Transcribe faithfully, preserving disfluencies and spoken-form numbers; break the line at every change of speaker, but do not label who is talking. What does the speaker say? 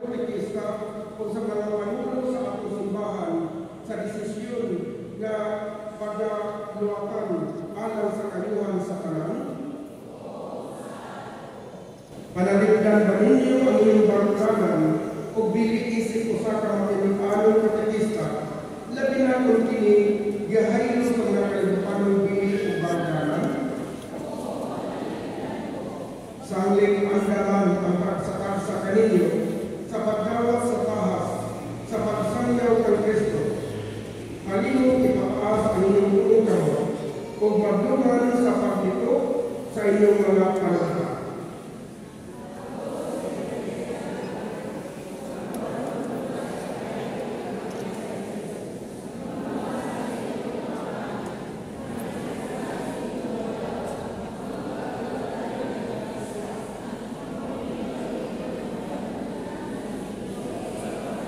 Politista o sa mga panuno sa atong simbahan sa desisyon nga pagluwakan alang sa kanyuhan sa kanan. Panaligdan ba ninyo ang inyong baruganan